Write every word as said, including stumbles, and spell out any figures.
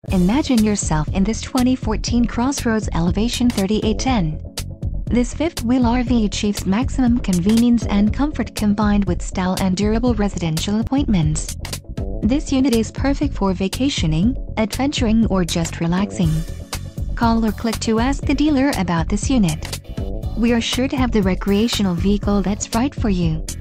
Imagine yourself in this twenty fourteen Crossroads Elevation thirty-eight ten. This fifth-wheel R V achieves maximum convenience and comfort combined with style and durable residential appointments. This unit is perfect for vacationing, adventuring, or just relaxing. Call or click to ask the dealer about this unit. We are sure to have the recreational vehicle that's right for you.